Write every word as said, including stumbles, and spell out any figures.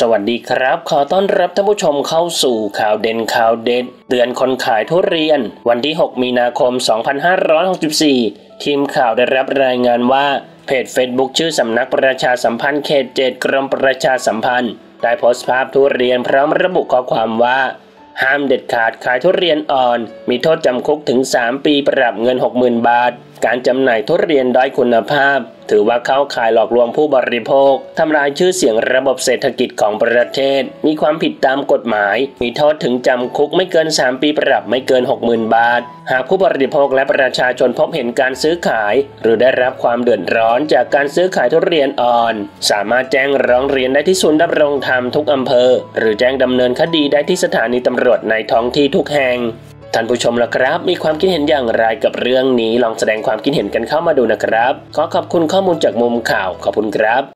สวัสดีครับขอต้อนรับท่านผู้ชมเข้าสู่ข่าวเด่นข่าวเด็ดเตือนคนขายทุเรียนวันที่หกมีนาคมสองพันห้าร้อยหกสิบสี่ทีมข่าวได้รับรายงานว่าเพจ Facebook ชื่อสำนักประชาสัมพันธ์เขตเจ็ดกรมประชาสัมพันธ์ได้โพสต์ภาพทุเรียนพร้อมระบุข้อความว่าห้ามเด็ดขาดขายทุเรียนอ่อนมีโทษจำคุกถึงสามปีปรับเงิน หกหมื่น บาทการจำหน่ายทุเรียนด้อยคุณภาพถือว่าเข้าข่ายหลอกลวงผู้บริโภคทำลายชื่อเสียงระบบเศรษฐกิจของประเทศมีความผิดตามกฎหมายมีโทษถึงจำคุกไม่เกินสามปีปรับไม่เกิน หกหมื่น บาทหากผู้บริโภคและประชาชนพบเห็นการซื้อขายหรือได้รับความเดือดร้อนจากการซื้อขายทุเรียนอ่อนสามารถแจ้งร้องเรียนได้ที่ศูนย์ดำรงธรรมทุกอำเภอหรือแจ้งดำเนินคดีได้ที่สถานีตำรวจในท้องที่ทุกแห่งท่านผู้ชมล่ะครับมีความคิดเห็นอย่างไรกับเรื่องนี้ลองแสดงความคิดเห็นกันเข้ามาดูนะครับขอขอบคุณข้อมูลจากมุมข่าวขอบคุณครับ